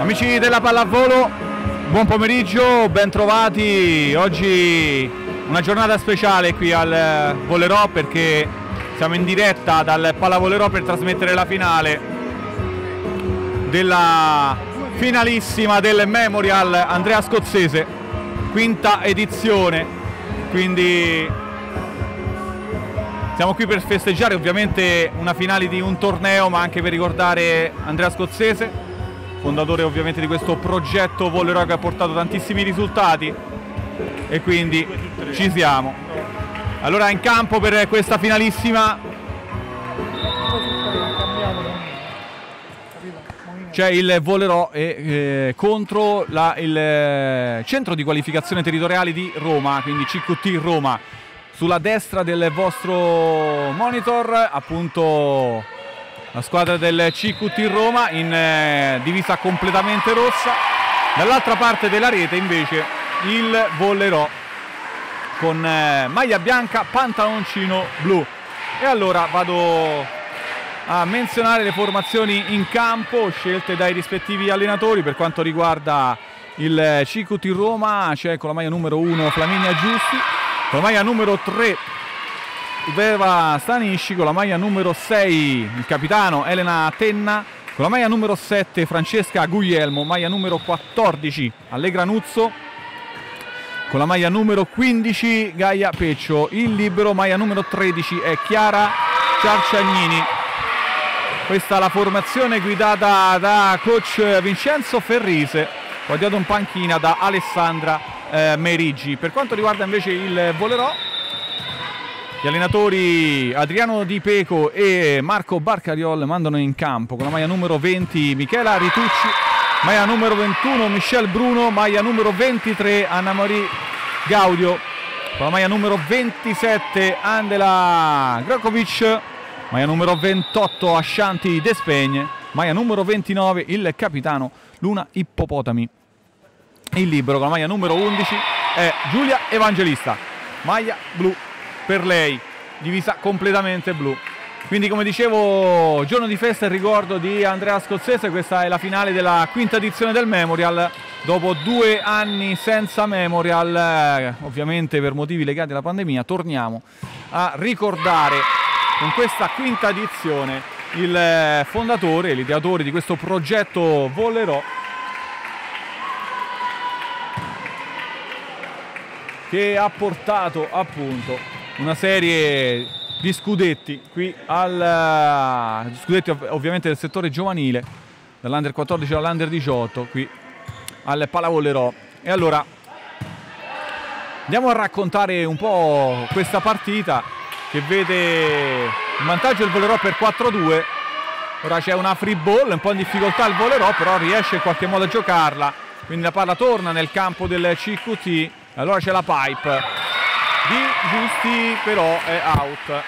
Amici della pallavolo, buon pomeriggio, ben trovati. Oggi una giornata speciale qui al Volerò perché siamo in diretta dal Pallavolerò per trasmettere la finale della finalissima del Memorial Andrea Scozzese, quinta edizione, quindi siamo qui per festeggiare ovviamente una finale di un torneo, ma anche per ricordare Andrea Scozzese, fondatore ovviamente di questo progetto Volerò che ha portato tantissimi risultati, e quindi ci siamo. Allora in campo per questa finalissima c'è il Volerò contro il centro di qualificazione territoriali di Roma, quindi CQT Roma. Sulla destra del vostro monitor appunto la squadra del CQT Roma in divisa completamente rossa, dall'altra parte della rete invece il Volerò con maglia bianca, pantaloncino blu. E allora vado a menzionare le formazioni in campo scelte dai rispettivi allenatori. Per quanto riguarda il CQT Roma c'è con la maglia numero 1 Flaminia Giusti, con la maglia numero 3 Veva Stanisci, con la maglia numero 6 il capitano Elena Tenna, con la maglia numero 7 Francesca Guglielmo, maglia numero 14 Allegra Nuzzo, con la maglia numero 15 Gaia Peccio. Il libero maglia numero 13 è Chiara Ciarciagnini. Questa è la formazione guidata da coach Vincenzo Ferrise, guardato in panchina da Alessandra Merigi. Per quanto riguarda invece il Volerò, gli allenatori Adriano Di Peco e Marco Barcariol mandano in campo con la maglia numero 20 Michela Ritucci, maglia numero 21 Michelle Bruno, maglia numero 23 Anna Marie Gaudio, con la maglia numero 27 Andela Grokovic, maglia numero 28 Ashanti Despegne, maglia numero 29 il capitano Luna Ippopotami. Il libero con la maglia numero 11 è Giulia Evangelista, maglia blu per lei, divisa completamente blu. Quindi, come dicevo, giorno di festa e ricordo di Andrea Scozzese. Questa è la finale della quinta edizione del Memorial. Dopo 2 anni senza Memorial, ovviamente per motivi legati alla pandemia, torniamo a ricordare con questa quinta edizione il fondatore, l'ideatore di questo progetto Volerò, che ha portato appunto una serie di scudetti qui scudetti ovviamente del settore giovanile, dall'Under 14 all'Under 18 qui al Pallavolerò. E allora andiamo a raccontare un po' questa partita che vede in vantaggio il Volerò per 4-2. Ora c'è una free ball, un po' in difficoltà il Volerò, però riesce in qualche modo a giocarla, quindi la palla torna nel campo del CQT. Allora c'è la pipe di Giusti, però è out.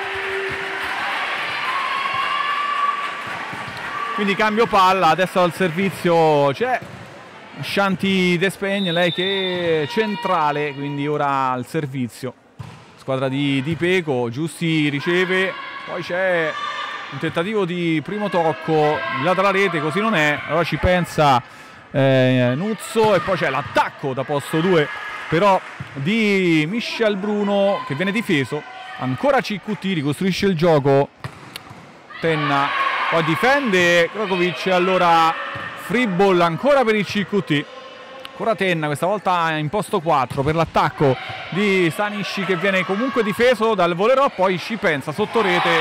Quindi cambio palla, adesso al servizio c'è Shanti Despegne, lei che è centrale, quindi ora al servizio. Squadra di Peco, Giusti riceve, poi c'è un tentativo di primo tocco di là dalla rete, così non è, allora ci pensa Nuzzo, e poi c'è l'attacco da posto 2 però di Michelle Bruno che viene difeso. Ancora CQT ricostruisce il gioco, Tenna poi difende Krokovic, allora free ball ancora per il CQT, ancora Tenna, questa volta in posto 4 per l'attacco di Stanisci che viene comunque difeso dal Volerò, poi ci pensa sotto rete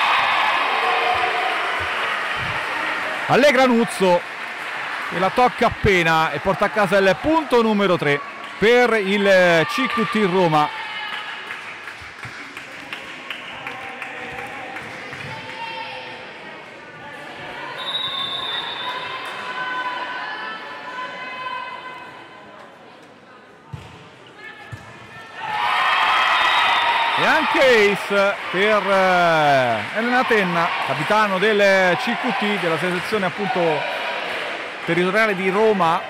Allegra Nuzzo e la tocca appena e porta a casa il punto numero 3 per il CQT Roma. E anche ace per Elena Tenna, capitano del CQT, della selezione appunto territoriale di Roma.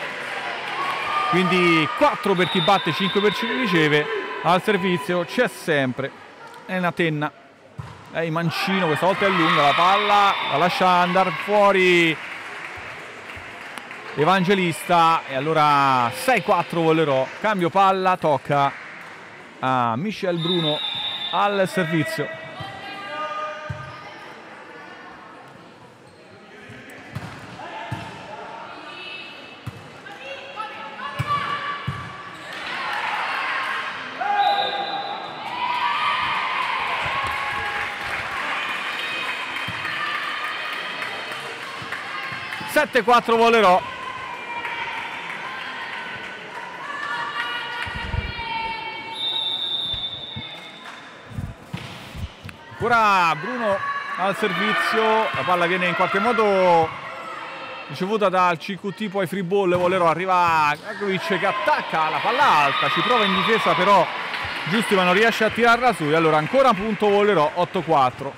Quindi 4 per chi batte, 5 per chi riceve. Al servizio c'è sempre Elena Tenna, lei mancino, questa volta è lunga la palla, la lascia andare fuori Evangelista, e allora 6-4 Volerò. Cambio palla, tocca a Michel Bruno al servizio. Sette 4 Volerò. Ancora Bruno al servizio, la palla viene in qualche modo ricevuta dal CQT, poi free ball Volerò, arriva Gragovic che attacca la palla alta, ci prova in difesa però Giusti ma non riesce a tirarla su, e allora ancora punto Volerò, 8-4.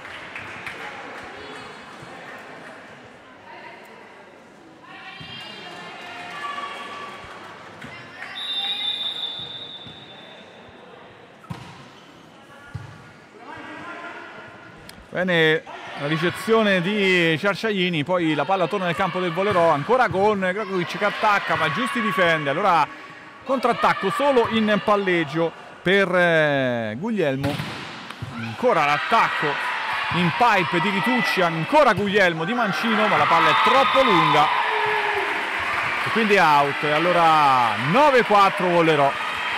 Bene la ricezione di Ciarciaglini, poi la palla torna nel campo del Volerò, ancora con Gragovic che attacca ma Giusti difende, allora contrattacco solo in palleggio per Guglielmo, ancora l'attacco in pipe di Vitucci, ancora Guglielmo di Mancino ma la palla è troppo lunga e quindi out, e allora 9-4 Volerò.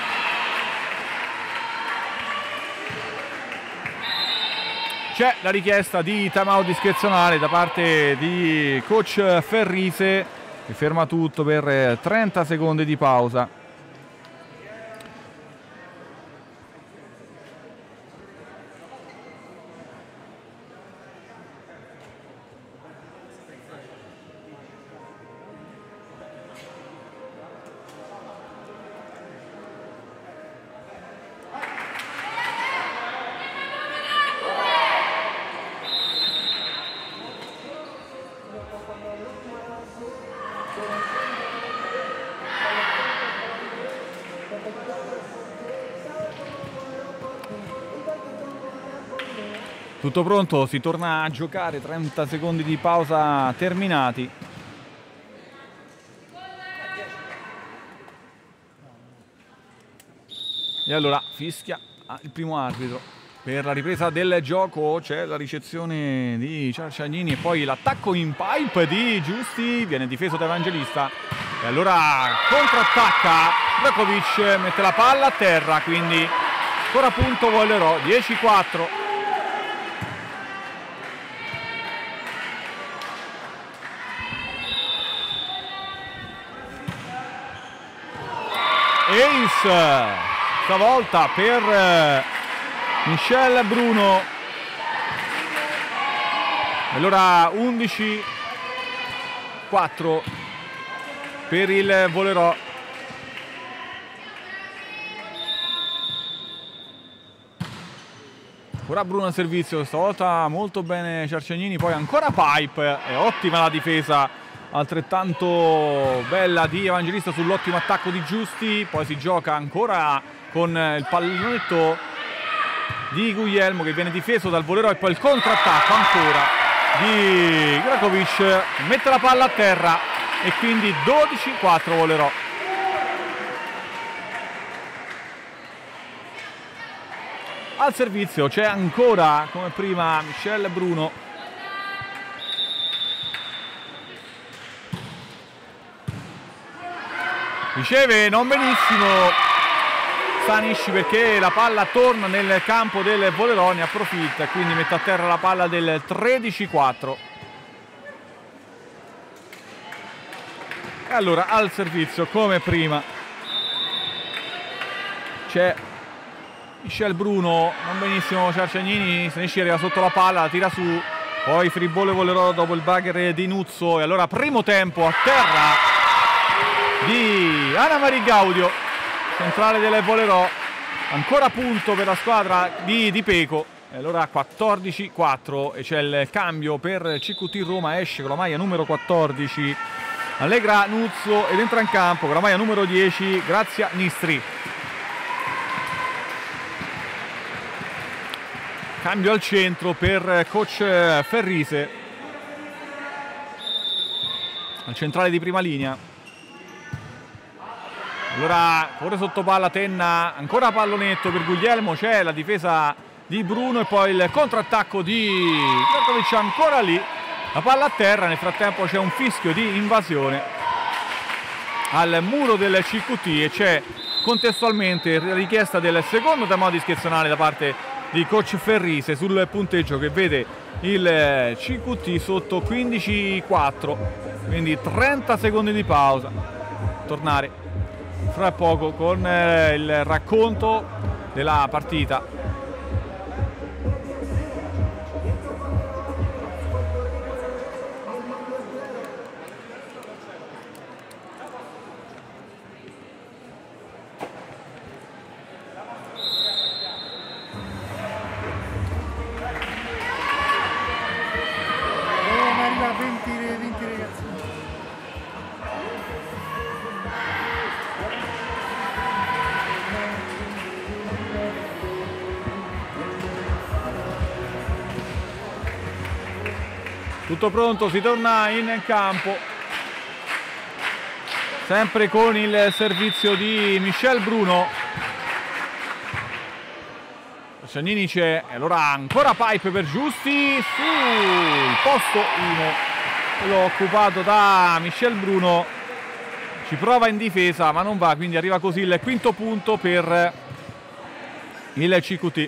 C'è la richiesta di timeout discrezionale da parte di coach Ferrise che ferma tutto per 30 secondi di pausa. Tutto pronto, si torna a giocare, 30 secondi di pausa terminati. E allora fischia il primo arbitro. Per la ripresa del gioco c'è la ricezione di Ciarciaglini e poi l'attacco in pipe di Giusti, viene difeso da Evangelista. E allora contrattacca, Brakovic mette la palla a terra, quindi ancora punto Volerò, 10-4. Ace stavolta per Michel Bruno, allora 11-4 per il Volerò. Ancora Bruno al servizio, stavolta molto bene Ciarciaglini, poi ancora pipe, è ottima la difesa altrettanto bella di Evangelista sull'ottimo attacco di Giusti, poi si gioca ancora con il pallonetto di Guglielmo che viene difeso dal Volerò e poi il contrattacco ancora di Gragovic, mette la palla a terra e quindi 12-4 Volerò. Al servizio c'è ancora come prima Michel Bruno. Riceve non benissimo Stanisci perché la palla torna nel campo del Volerò, ne approfitta e quindi mette a terra la palla del 13-4. E allora al servizio come prima c'è Michel Bruno, non benissimo Ciarciaglini, Stanisci arriva sotto la palla, la tira su, poi free ball Volerò dopo il bugger di Nuzzo e allora primo tempo a terra di Anna Maria Gaudio, centrale del Volerò, ancora punto per la squadra di Peco, e allora 14-4 e c'è il cambio per CQT Roma, esce con la maglia numero 14 Allegra Nuzzo ed entra in campo con la maglia numero 10 Grazia Nistri. Cambio al centro per coach Ferrise, al centrale di prima linea. Allora corre sotto palla Tenna, ancora pallonetto per Guglielmo, c'è la difesa di Bruno e poi il contrattacco di Dragovic ancora lì, la palla a terra. Nel frattempo c'è un fischio di invasione al muro del CQT e c'è contestualmente la richiesta del secondo timeout discrezionale da parte di coach Ferrise sul punteggio che vede il CQT sotto 15-4, quindi 30 secondi di pausa. Tornare fra poco con il racconto della partita. Tutto pronto, si torna in campo, sempre con il servizio di Michel Bruno. Ciagnini c'è, e allora ancora pipe per Giusti sul posto 1, quello occupato da Michel Bruno. Ci prova in difesa ma non va, quindi arriva così il quinto punto per il CQT.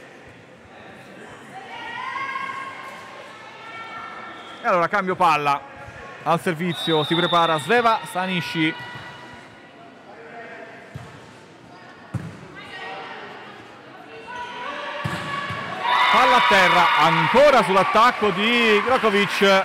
E allora cambio palla al servizio, si prepara Sveva Stanisci. Palla a terra, ancora sull'attacco di Grakovic.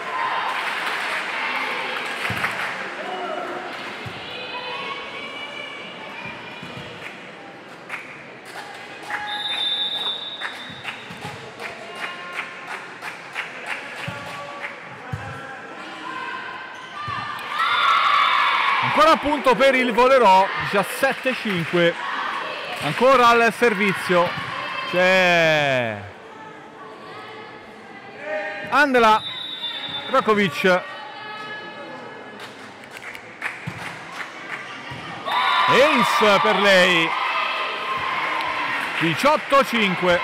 Ancora punto per il Volerò, 17-5, ancora al servizio, c'è Andela Rakovic, ace per lei, 18-5.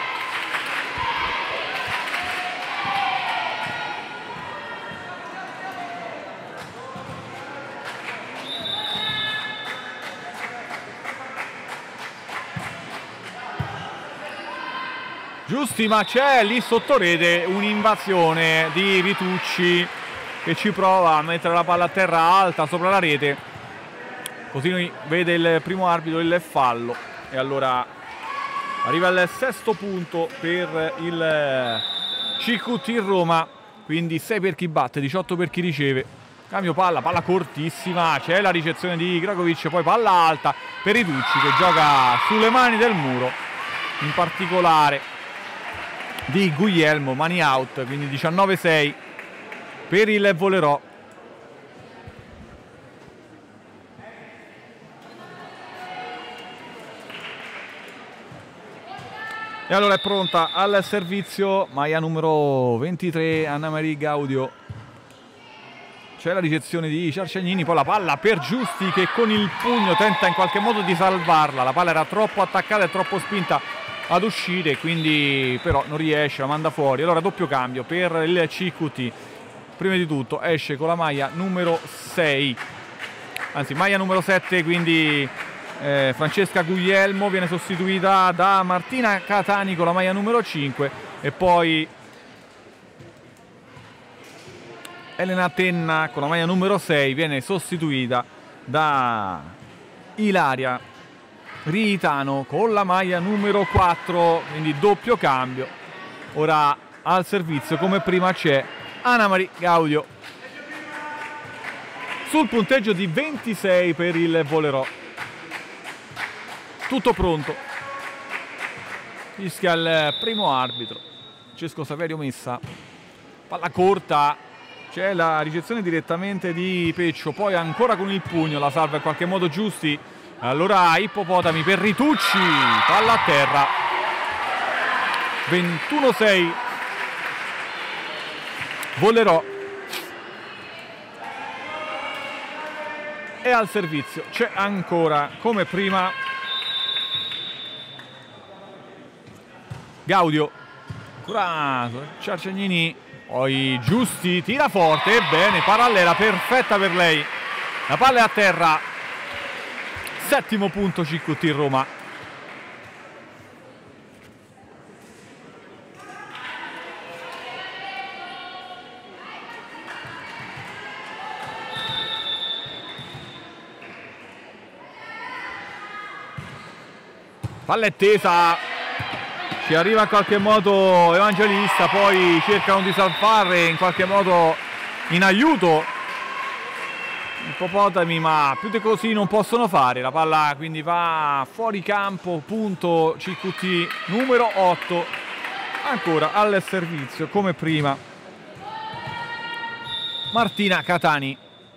Giusti, ma c'è lì sotto rete un'invasione di Vitucci che ci prova a mettere la palla a terra alta sopra la rete, così vede il primo arbitro il fallo e allora arriva il sesto punto per il CQT Roma, quindi 6 per chi batte, 18 per chi riceve. Cambio palla, palla cortissima, c'è la ricezione di Grakovic, poi palla alta per Vitucci che gioca sulle mani del muro, in particolare di Guglielmo, mani out, quindi 19-6 per il Volerò. E allora è pronta al servizio maglia numero 23 Annamarie Gaudio. C'è la ricezione di Ciarciagnini, poi la palla per Giusti che con il pugno tenta in qualche modo di salvarla, la palla era troppo attaccata e troppo spinta ad uscire, quindi però non riesce, la manda fuori. Allora doppio cambio per il CQT. Prima di tutto esce con la maglia numero 6, anzi maglia numero 7, quindi Francesca Guglielmo viene sostituita da Martina Catani con la maglia numero 5 e poi Elena Tenna con la maglia numero 6 viene sostituita da Ilaria Ritano con la maglia numero 4, quindi doppio cambio. Ora al servizio come prima c'è Annamarie Gaudio sul punteggio di 26 per il Volerò. Tutto pronto, fischia il primo arbitro Francesco Saverio Messa, palla corta, c'è la ricezione direttamente di Peccio, poi ancora con il pugno la salva in qualche modo Giusti. Allora Ippopotami per Ritucci, palla a terra, 21-6 Volerò. e al servizio c'è ancora come prima Gaudio, ancora Ciarciagnini, poi Giusti, tira forte e bene, parallela perfetta per lei, la palla è a terra, 7° punto CQT Roma. Palla è tesa, ci arriva in qualche modo Evangelista, poi cercano di salvare in qualche modo in aiuto Ippopotami, ma più di così non possono fare. La palla quindi va fuori campo, punto CQT numero 8, ancora al servizio come prima Martina Catani.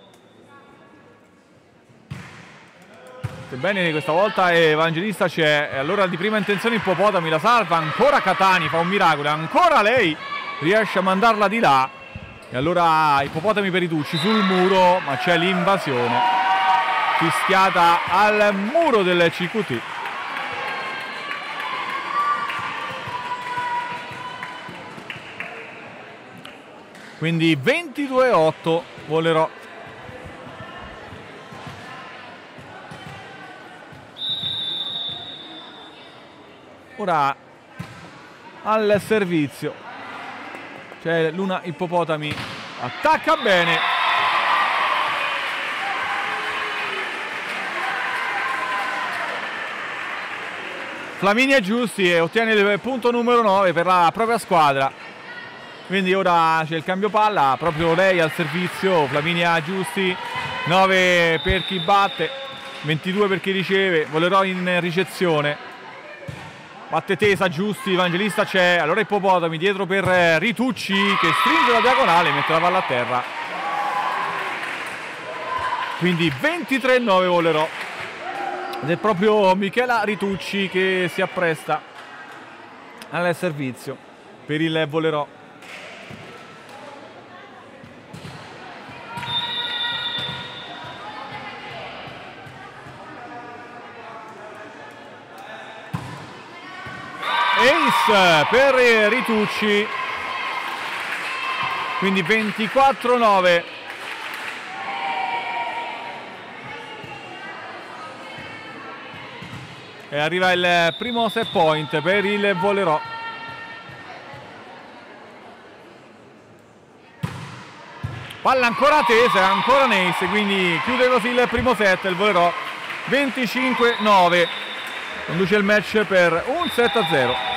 Sebbene questa volta Evangelista c'è, e allora di prima intenzione Ippopotami la salva, ancora Catani fa un miracolo, ancora lei riesce a mandarla di là, e allora Ippopotami per Ritucci sul muro, ma c'è l'invasione fischiata al muro del CQT. Quindi 22-8 Volerò. Ora al servizio c'è Luna Ippopotami, attacca bene, Flaminia Giusti e ottiene il punto numero 9 per la propria squadra. Quindi ora c'è il cambio palla, proprio lei al servizio, Flaminia Giusti, 9 per chi batte, 22 per chi riceve, Volerò in ricezione. Batte tesa Giusti, Evangelista c'è, allora Ippopotami dietro per Ritucci che stringe la diagonale e mette la palla a terra. Quindi 23-9 Volerò. Ed è proprio Michela Ritucci che si appresta al servizio per il Volerò. Ace per Ritucci, quindi 24-9. E arriva il primo set point per il Volerò. Palla ancora tesa, ancora Ace, quindi chiude così il primo set, il Volerò 25-9. Conduce il match per un 7-0.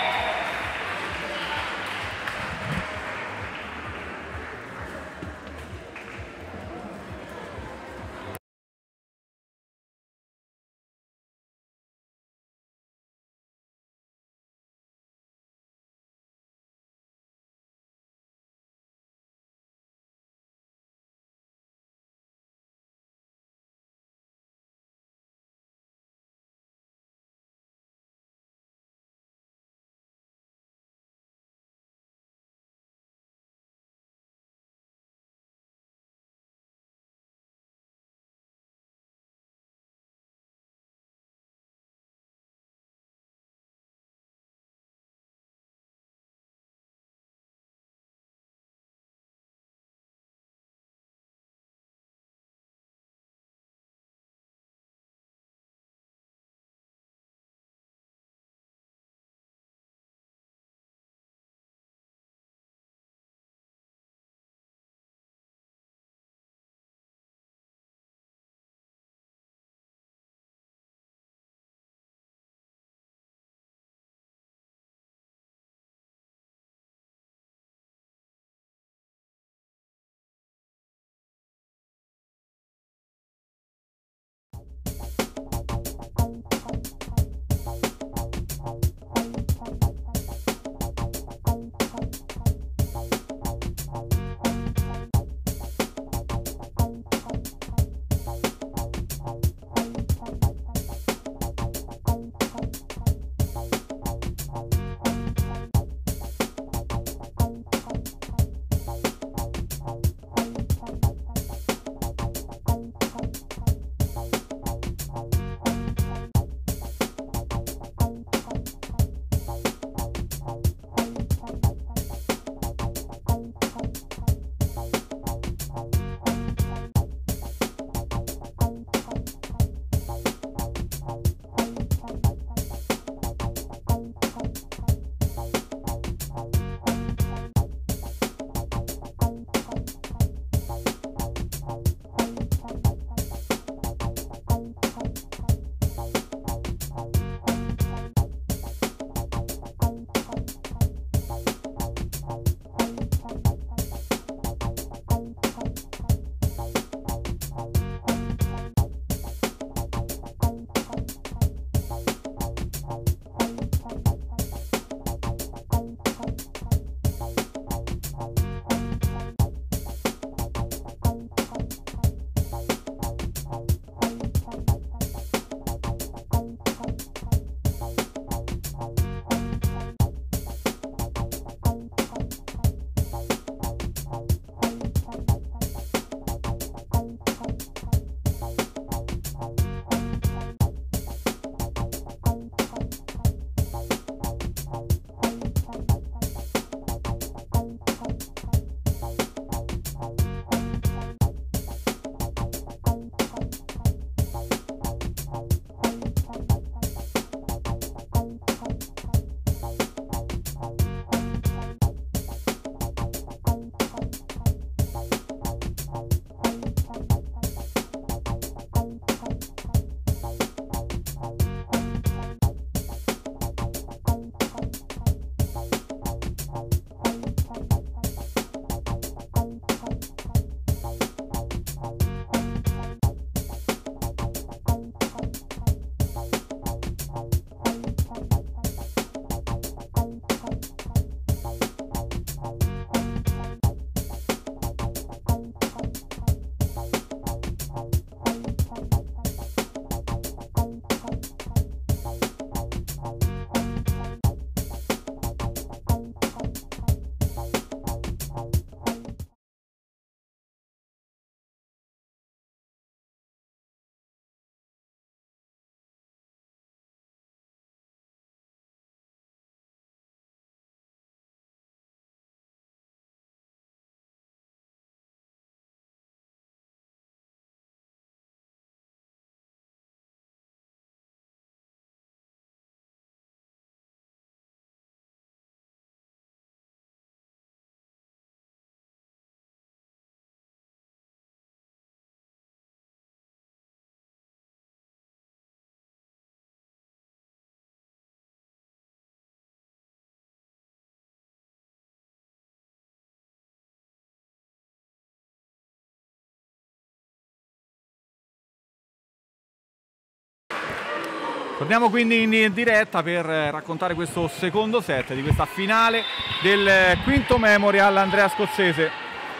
Torniamo quindi in diretta per raccontare questo secondo set di questa finale del quinto Memorial Andrea Scozzese.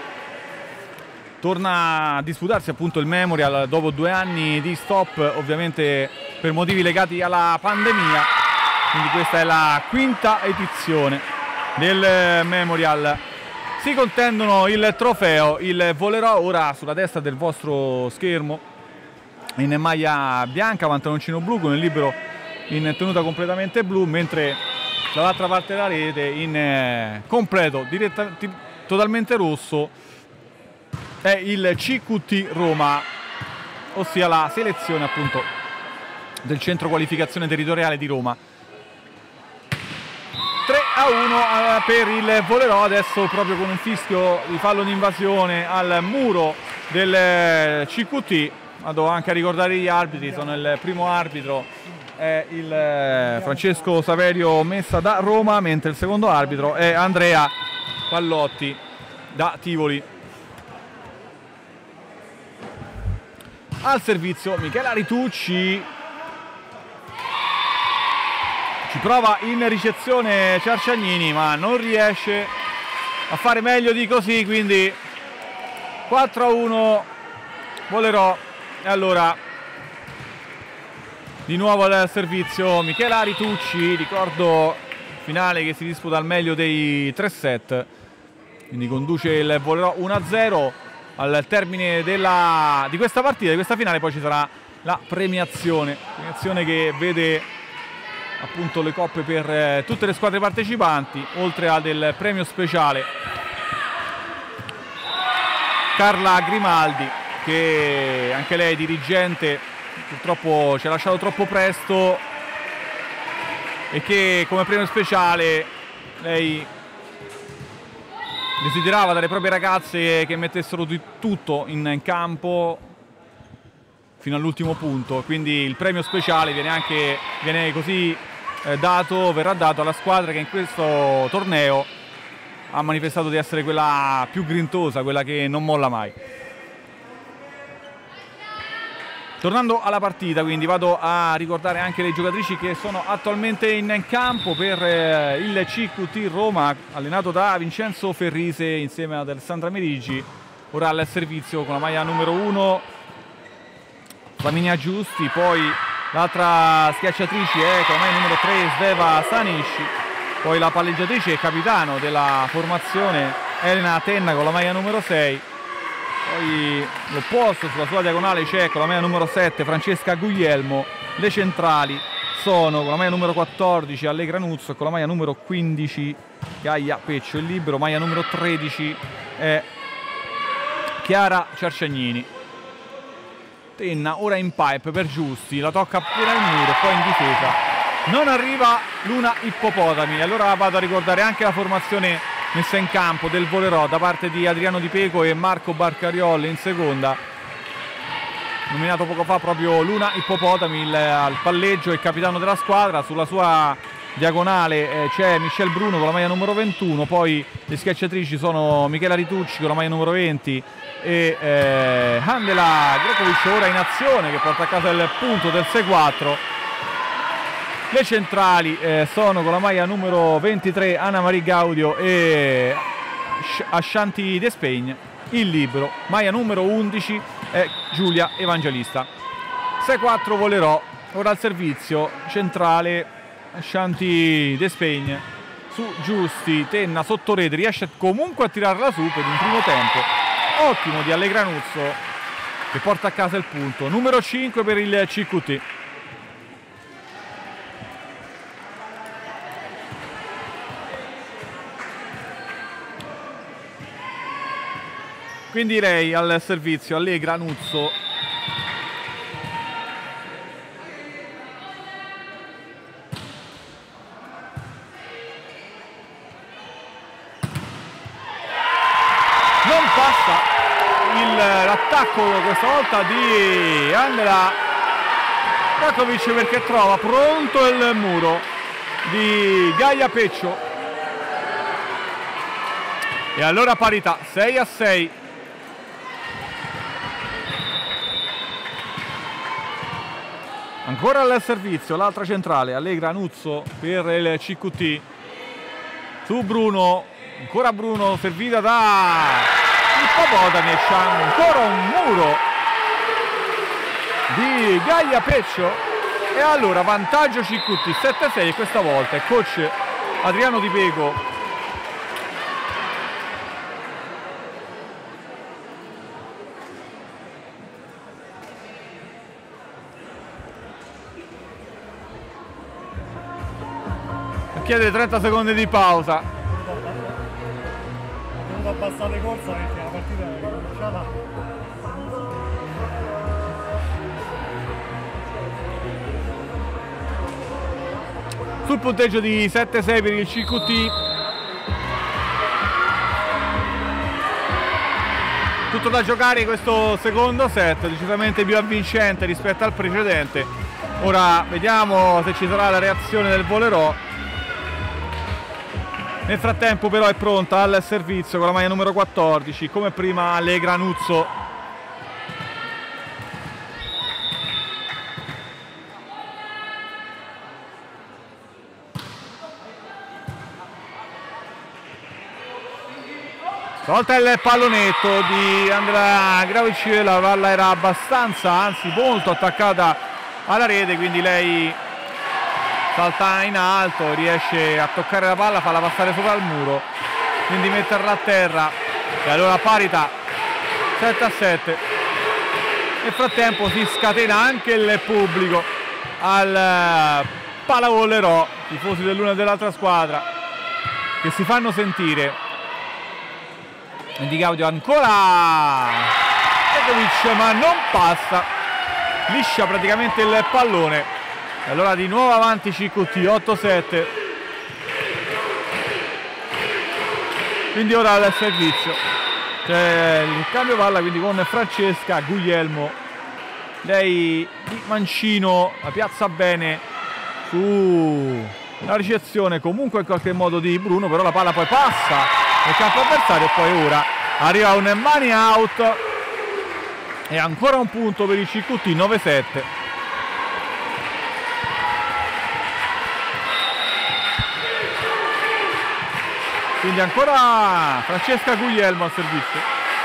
Torna a disputarsi appunto il Memorial dopo 2 anni di stop, ovviamente per motivi legati alla pandemia. Quindi questa è la quinta edizione del Memorial. Si contendono il trofeo, il volerò ora sulla destra del vostro schermo, in maglia bianca, pantaloncino blu con il libero in tenuta completamente blu, mentre dall'altra parte della rete in completo totalmente rosso è il CQT Roma, ossia la selezione appunto del centro qualificazione territoriale di Roma. 3-1 per il volerò, adesso proprio con un fischio di fallo di invasione al muro del CQT. Vado anche a ricordare gli arbitri, sono il primo arbitro è il Francesco Saverio Messa da Roma, mentre il secondo arbitro è Andrea Pallotti da Tivoli. Al servizio Michela Ritucci, ci prova in ricezione Ciarciagnini ma non riesce a fare meglio di così, quindi 4-1 volerò. E allora di nuovo al servizio Michela Ritucci, ricordo finale che si disputa al meglio dei 3 set, quindi conduce il volerò 1-0. Al termine di questa partita, di questa finale, poi ci sarà la premiazione che vede appunto le coppe per tutte le squadre partecipanti, oltre a del premio speciale Carla Grimaldi, che anche lei è dirigente, purtroppo ci ha lasciato troppo presto, e che come premio speciale lei desiderava dalle proprie ragazze che mettessero di tutto in campo fino all'ultimo punto, quindi il premio speciale viene così verrà dato alla squadra che in questo torneo ha manifestato di essere quella più grintosa, quella che non molla mai. Tornando alla partita, quindi vado a ricordare anche le giocatrici che sono attualmente in campo per il CQT Roma, allenato da Vincenzo Ferrise insieme ad Alessandra Merigi. Ora al servizio con la maglia numero 1 Flaminia Giusti, poi l'altra schiacciatrice è con la maglia numero 3 Sveva Stanisci, poi la palleggiatrice e capitano della formazione Elena Tenna con la maglia numero 6. Poi l'opposto sulla sua diagonale c'è con la maglia numero 7 Francesca Guglielmo. Le centrali sono con la maglia numero 14 Allegra Nuzzo e con la maglia numero 15 Gaia Peccio. Il libero maglia numero 13 è Chiara Ciarciagnini. Tenna ora in pipe per Giusti, la tocca appena il muro, poi in difesa non arriva Luna Ippopotami. Allora vado a ricordare anche la formazione messa in campo del volerò da parte di Adriano Di Peco e Marco Barcarioli in seconda. Nominato poco fa proprio Luna Ippopotami al palleggio e capitano della squadra. Sulla sua diagonale c'è Michelle Bruno con la maglia numero 21, poi le schiacciatrici sono Michela Ritucci con la maglia numero 20 e Handela Grokovic ora in azione, che porta a casa il punto del 6-4. Le centrali sono con la maglia numero 23 Anna Maria Gaudio e Ashanti Despegne. Il libero maglia numero 11 è Giulia Evangelista. 6-4 volerò. Ora al servizio centrale Ashanti Despegne su Giusti. Tenna sotto rete, riesce comunque a tirarla su per un primo tempo ottimo di Allegra Nuzzo, che porta a casa il punto numero 5 per il CQT. Quindi direi al servizio Allegra Nuzzo, non passa l'attacco questa volta di Andela Rakovic, perché trova pronto il muro di Gaia Peccio, e allora parità 6-6. Ancora al servizio, l'altra centrale, Allegra Nuzzo per il CQT. Su Bruno, ancora Bruno, servita da Ippopotami, e c'è ancora un muro di Gaia Peccio. E allora vantaggio CQT 7-6, e questa volta il coach Adriano Di Pego chiede 30 secondi di pausa. Ho dovuto abbassare corsa perché la partita è cominciata. Sul punteggio di 7-6 per il CQT. Tutto da giocare questo secondo set, decisamente più avvincente rispetto al precedente. Ora vediamo se ci sarà la reazione del Volerò. Nel frattempo però è pronta al servizio con la maglia numero 14, come prima Allegra Nuzzo. Stavolta il pallonetto di Andrea Gravic, la palla era abbastanza, anzi molto attaccata alla rete, quindi lei salta in alto, riesce a toccare la palla, farla passare sopra il muro, quindi metterla a terra, e allora parità 7-7. Nel frattempo si scatena anche il pubblico al Palavolerò, tifosi dell'una e dell'altra squadra che si fanno sentire. Di Gaudio ancora Pekovic, ma non passa, liscia praticamente il pallone. E allora di nuovo avanti CQT 8-7. Quindi ora al servizio c'è il cambio palla, quindi con Francesca Guglielmo, lei di mancino la piazza bene sulla ricezione comunque in qualche modo di Bruno, però la palla poi passa nel campo avversario e poi ora arriva un money out e ancora un punto per il CQT 9-7. Quindi ancora Francesca Guglielmo al servizio.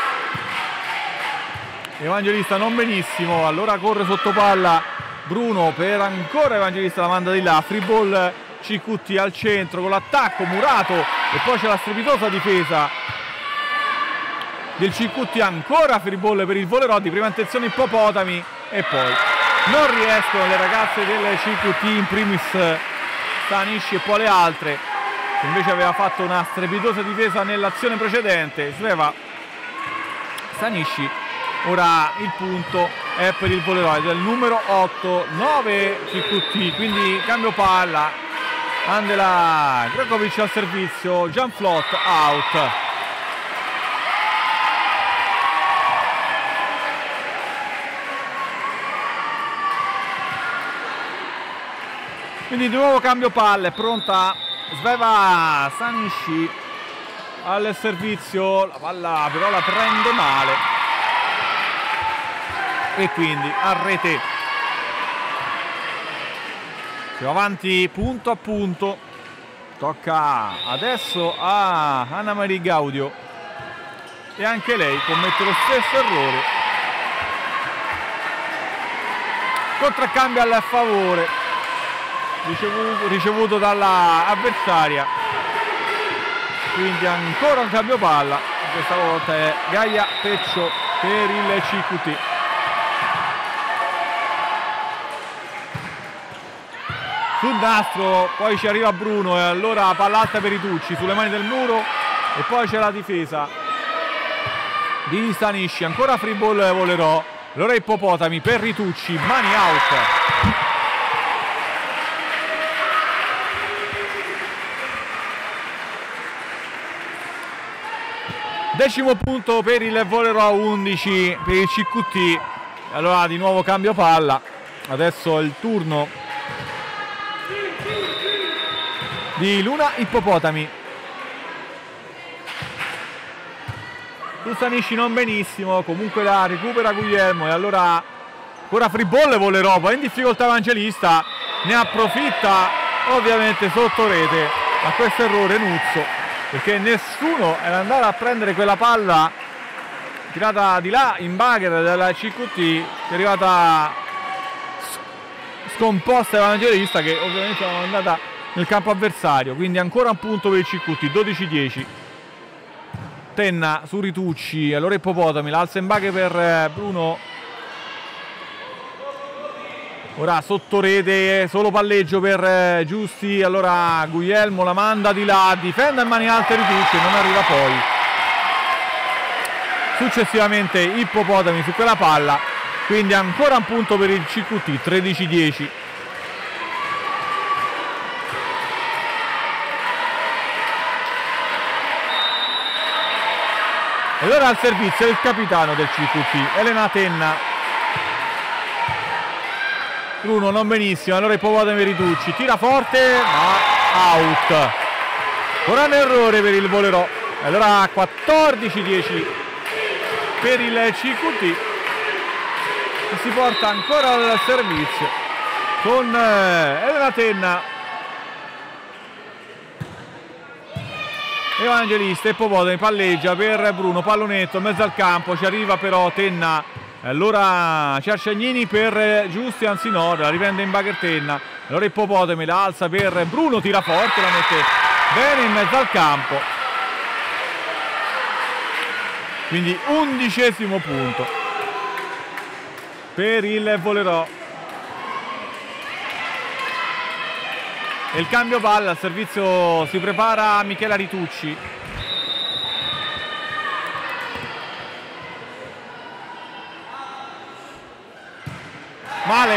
Evangelista non benissimo, allora corre sotto palla Bruno per ancora Evangelista, la manda di là, free ball CQT al centro con l'attacco murato e poi c'è la strepitosa difesa del CQT, ancora free ball per il Volerò, di prima intenzione Ippopotami e poi non riescono le ragazze del CQT, in primis Stanisci e poi le altre, che invece aveva fatto una strepitosa difesa nell'azione precedente, Sveva Stanisci. Ora il punto è per il Volerò del numero 8-9 CQT, quindi cambio palla, Andela Gregovic al servizio, Gianflot out. Quindi di nuovo cambio palle, pronta Sveva Stanisci al servizio, la palla però la prende male e quindi a rete. Siamo avanti punto a punto, tocca adesso a Anna Maria Gaudio e anche lei commette lo stesso errore. Contraccambio al favore ricevuto dalla avversaria, quindi ancora un cambio palla, questa volta è Gaia Peccio per il CQT. Sul nastro poi ci arriva Bruno e allora palla alta per Ritucci sulle mani del muro e poi c'è la difesa di Stanisci, ancora free ball Volerò, allora Ippopotami per Ritucci, mani out. Decimo punto per il Volerò, 11 per il CQT. Allora di nuovo cambio palla, adesso è il turno di Luna Ippopotami. Stanisci non benissimo, comunque la recupera Guglielmo e allora Ora free ball Volerò, poi in difficoltà Evangelista, ne approfitta ovviamente sotto rete a questo errore Nuzzo, perché nessuno era andato a prendere quella palla tirata di là in bugger della CQT, che è arrivata scomposta Evangelista, che ovviamente è andata nel campo avversario. Quindi ancora un punto per il CQT, 12-10. Tenna su Ritucci, allora Ippopotami, l'alza in bugger per Bruno. Ora sotto rete, solo palleggio per Giusti, allora Guglielmo la manda di là, difende a mani alte Ritucci e non arriva poi. Successivamente Ippopotami su quella palla, quindi ancora un punto per il CQT, 13-10. E allora al servizio il capitano del CQT, Elena Tenna. Bruno non benissimo, allora Ippopotami Ritucci, tira forte ma out. Ora un errore per il Volerò, allora 14-10 per il CQT, che si porta ancora al servizio con Elena Tenna, Evangelista. Ippopotami palleggia per Bruno, pallonetto in mezzo al campo, ci arriva però Tenna. Allora Ciarciagnini per Giusti, anzi no, la riprende in bugger Tenna. Allora Ippopotami la alza per Bruno, tira forte, la mette bene in mezzo al campo. Quindi 11° punto per il Volerò. E il cambio palla, al servizio si prepara Michela Ritucci. Male.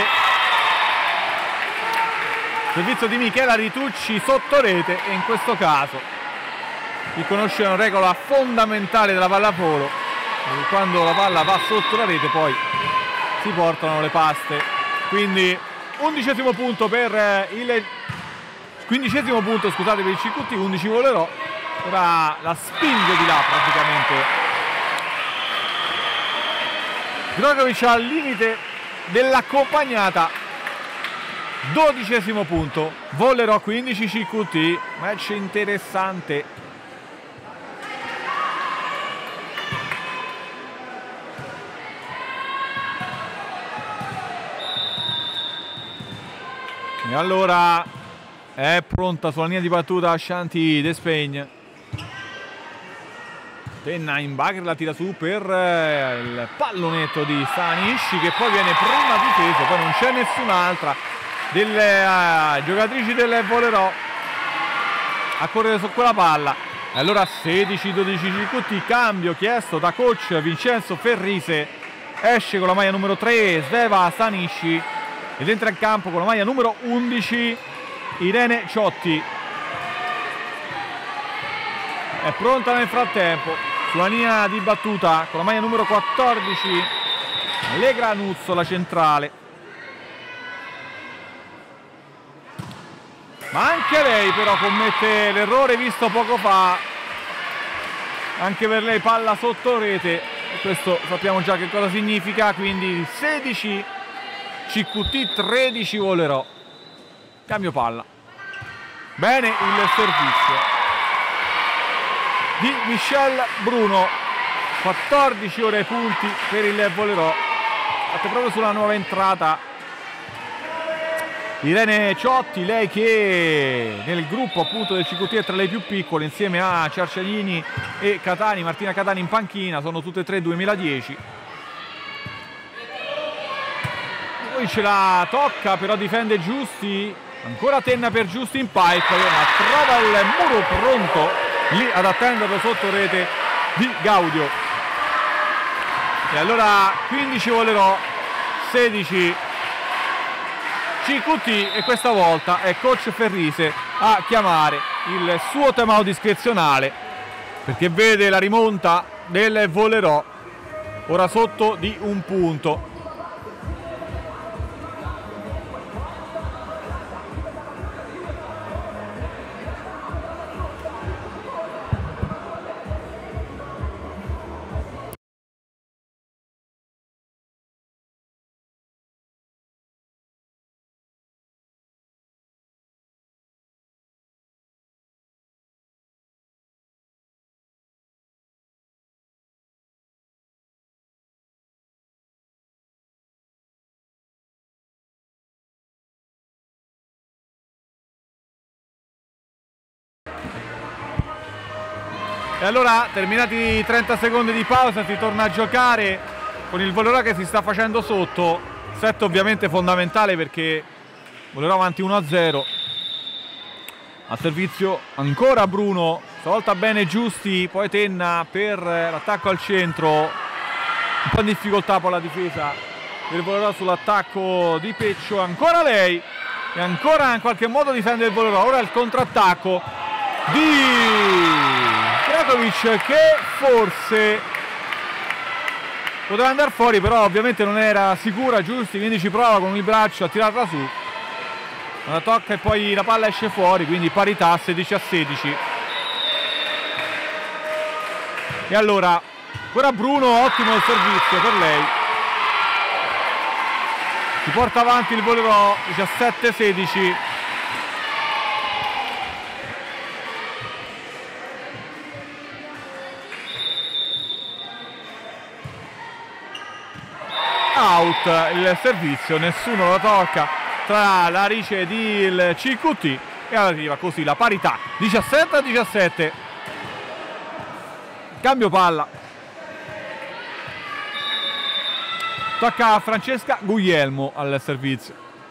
Servizio di Michela Ritucci sotto rete, e in questo caso si conosce una regola fondamentale della pallavolo: quando la palla va sotto la rete poi si portano le paste. Quindi 11° punto per il 15° punto, scusate, per il CQT, 11 Volerò. Ora la spinge di là praticamente Drogovic al limite dell'accompagnata. 12° punto, Volerò 15 CQT, match interessante. E allora è pronta sulla linea di battuta Ashanti Despain. Tenna in bugger, la tira su per il pallonetto di Stanisci, che poi viene prima difeso, poi non c'è nessun'altra delle giocatrici del Volerò a correre su quella palla. E allora 16-12 CQT, cambio chiesto da coach Vincenzo Ferrise. Esce con la maglia numero 3 Sveva Stanisci ed entra in campo con la maglia numero 11 Irene Ciotti. È pronta nel frattempo sulla linea di battuta con la maglia numero 14 Allegra Nuzzo, la centrale. Ma anche lei però commette l'errore visto poco fa. Anche per lei palla sotto rete, e questo sappiamo già che cosa significa. Quindi 16 CQT, 13 Volerò. Cambio palla. Bene il servizio di Michelle Bruno, 14 ore ai punti per il Volerò. Fatto proprio sulla nuova entrata Irene Ciotti, lei che nel gruppo appunto del CQT è tra le più piccole, insieme a Ciarciagnini e Catani, Martina Catani in panchina, sono tutte e tre 2010. Poi ce la tocca, però difende Giusti, ancora Tenna per Giusti in pipe, ma trova il muro pronto lì ad attenderlo sotto rete di Gaudio. E allora 15 Volerò, 16 CQT, e questa volta è coach Ferrise a chiamare il suo timeout discrezionale, perché vede la rimonta del Volerò ora sotto di un punto. E allora, terminati i 30 secondi di pausa, si torna a giocare con il Volerò che si sta facendo sotto. Set ovviamente fondamentale perché Volerò avanti 1-0. A servizio ancora Bruno, stavolta bene Giusti, poi Tenna per l'attacco al centro. Un po' in difficoltà poi la difesa del Volerò sull'attacco di Peccio. Ancora lei e ancora in qualche modo difende il Volerò. Ora il contrattacco di Krakovic che forse poteva andare fuori, però ovviamente non era sicura. Giusti, quindi ci prova con il braccio a tirarla su, la tocca e poi la palla esce fuori, quindi parità 16-16. E allora ora Bruno, ottimo il servizio per lei, si porta avanti il Volerò 17-16. Out il servizio, nessuno la tocca tra la riceve del CQT e arriva così la parità 17-17. Cambio palla, tocca a Francesca Guglielmo al servizio.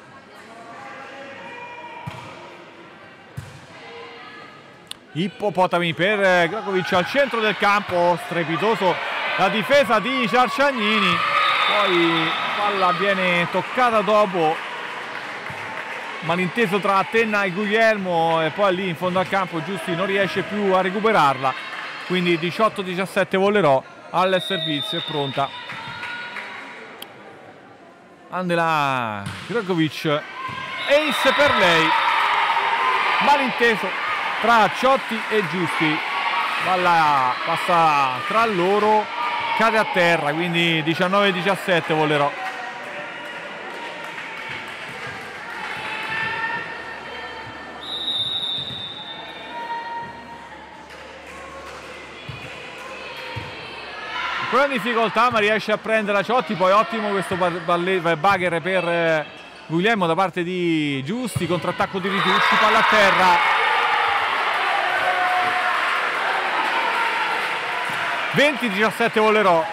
Ippopotami per Krakovic al centro del campo, strepitoso la difesa di Ciarciagnini. Poi palla viene toccata dopo, malinteso tra Tenna e Guglielmo, e poi lì in fondo al campo Giusti non riesce più a recuperarla, quindi 18-17 Volerò al servizio. È pronta Andela Krakovic, ace per lei, malinteso tra Ciotti e Giusti, palla passa tra loro, cade a terra, quindi 19-17 Volerò. Ancora in difficoltà ma riesce a prendere la Ciotti, poi ottimo questo bugger per Guglielmo da parte di Giusti, contrattacco di Ritucci, palla a terra. 20-17 Volerò.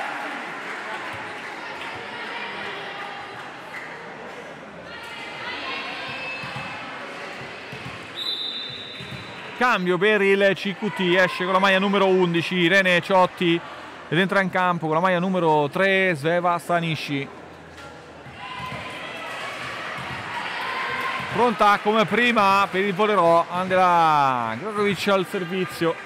Cambio per il CQT, esce con la maglia numero 11 Irene Ciotti ed entra in campo con la maglia numero 3 Sveva Stanisci. Pronta come prima per il Volerò Andela Krakovic al servizio.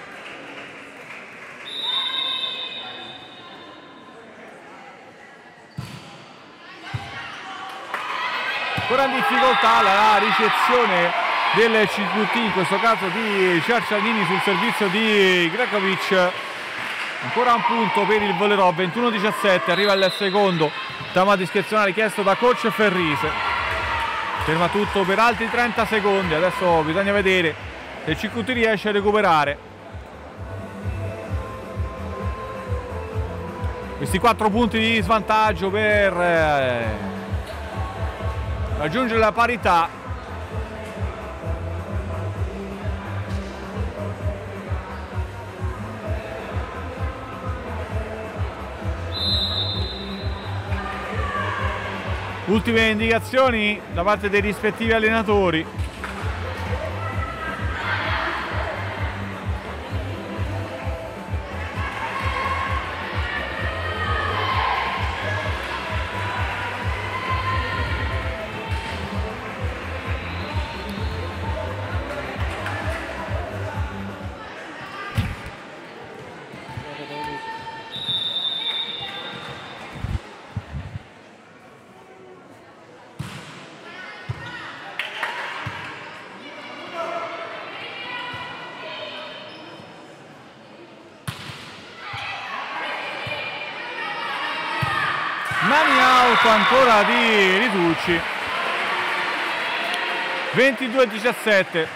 Ancora in difficoltà la ricezione del CQT, in questo caso di Ciarciagnini sul servizio di Krakovic. Ancora un punto per il Volerò, 21-17, arriva il secondo time discrezionale chiesto da coach Ferrise. Ferma tutto per altri 30 secondi, adesso bisogna vedere se il CQT riesce a recuperare. Questi 4 punti di svantaggio per raggiungere la parità. Ultime indicazioni da parte dei rispettivi allenatori. Mani out ancora di Ritucci. 22-17.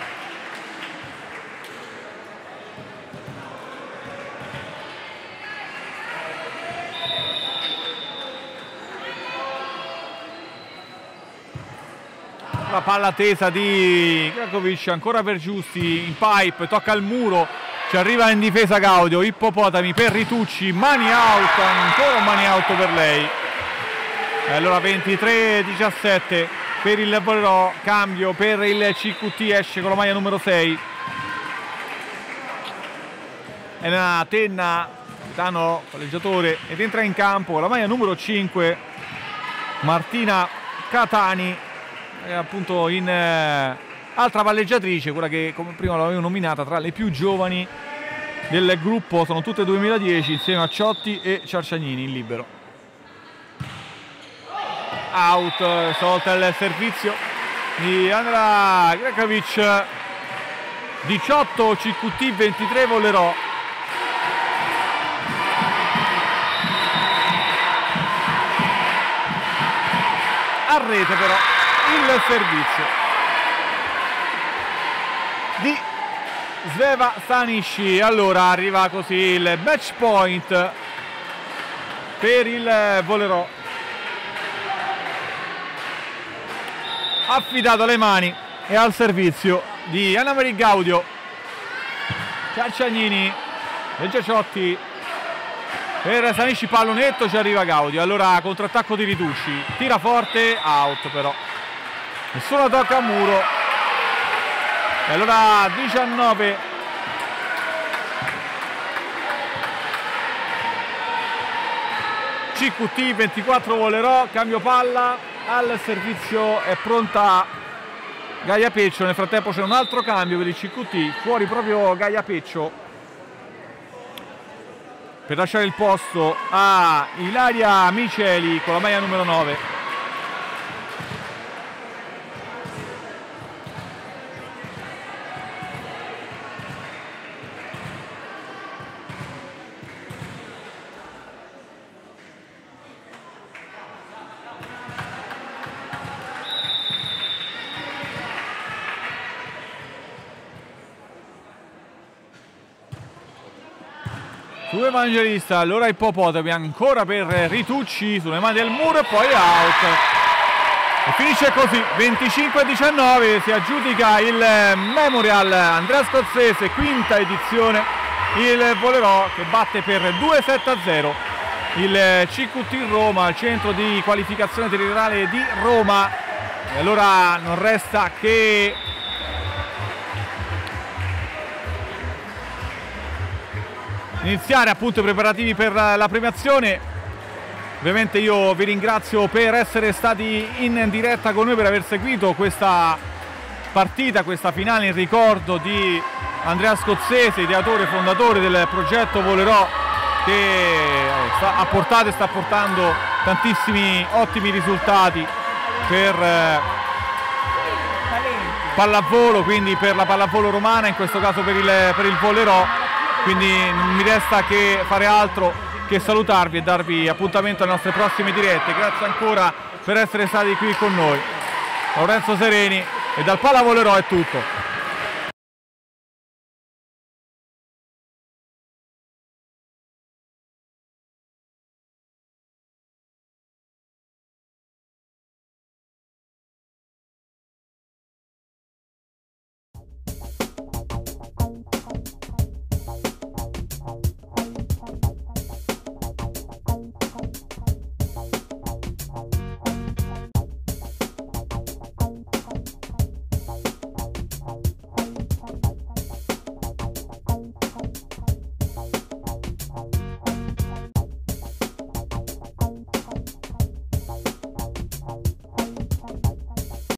La palla tesa di Krakovic ancora per Giusti, in pipe, tocca il muro, ci arriva in difesa Gaudio, Ippopotami per Ritucci, mani out, ancora un mani out per lei. E allora 23-17 per il Volerò, cambio per il CQT, esce con la maglia numero 6 Elena Tenna, capitano palleggiatore, ed entra in campo con la maglia numero 5 Martina Catani, appunto in altra palleggiatrice, quella che come prima l'avevo nominata tra le più giovani del gruppo, sono tutte 2010 insieme a Ciotti e Ciarciagnini in libero. Out, solta il servizio di Andra Grekovic, 18 CQT, 23 Volerò. A rete però il servizio di Sveva Stanisci. Allora arriva così il match point per il Volerò, affidato alle mani e al servizio di Anna Maria Gaudio. Ciarciagnini, legge Ciotti per Stanisci, pallonetto, ci arriva Gaudio. Allora contrattacco di Ritucci, tira forte, out però, nessuno tocca a muro. E allora 19 CQT, 24 Volerò, cambio palla, al servizio è pronta Gaia Peccio. Nel frattempo c'è un altro cambio per il CQT, fuori proprio Gaia Peccio per lasciare il posto a Ilaria Miceli con la maglia numero 9. Su Evangelista, allora Ippopotami ancora per Ritucci sulle mani del muro e poi out. E finisce così, 25-19, si aggiudica il Memorial Andrea Scozzese, quinta edizione, il Volerò che batte per 2-7-0 il CQT Roma, il centro di qualificazione territoriale di Roma. E allora non resta che iniziare appunto i preparativi per la premiazione. Ovviamente io vi ringrazio per essere stati in diretta con noi, per aver seguito questa partita, questa finale in ricordo di Andrea Scozzese, ideatore e fondatore del progetto Volerò, che ha portato e sta portando tantissimi ottimi risultati per pallavolo, quindi per la pallavolo romana, in questo caso per il Volerò. Quindi non mi resta che fare altro che salutarvi e darvi appuntamento alle nostre prossime dirette. Grazie ancora per essere stati qui con noi. Lorenzo Sereni, e dal Pallavolerò è tutto.